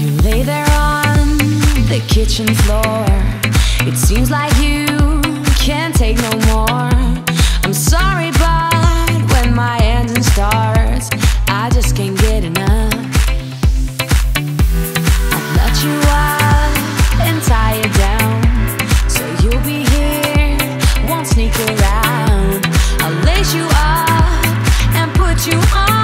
You lay there on the kitchen floor. It seems like you can't take no more. I'm sorry, but when my engine starts, I just can't get enough. I'll let you up and tie it down, so you'll be here, won't sneak around. I'll lace you up and put you on.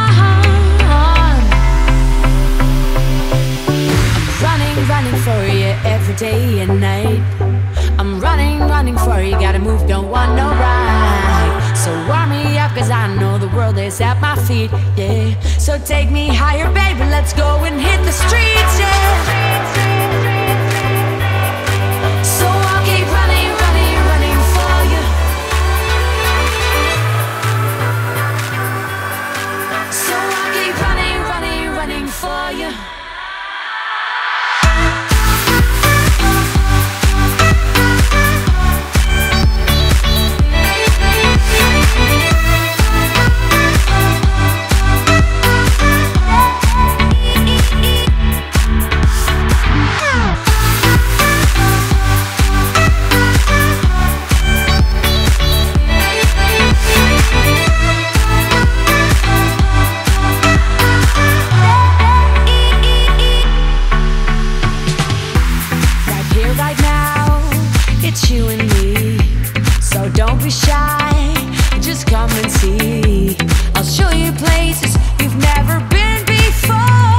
I'm running for you every day and night. I'm running for you, gotta move, don't want no ride. So warm me up, cause I know the world is at my feet, yeah. So take me higher, baby, let's go and hit the streets, yeah. So I'll keep running for you. So I'll keep running for you. You and me, so don't be shy, just come and see. I'll show you places you've never been before.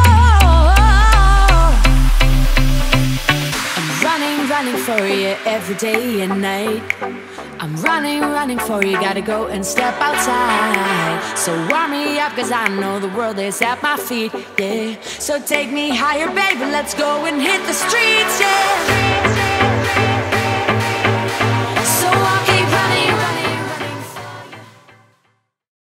I'm running for you every day and night. I'm running for you, gotta go and step outside. So warm me up, cause I know the world is at my feet, yeah. So take me higher, baby, let's go and hit the streets, yeah.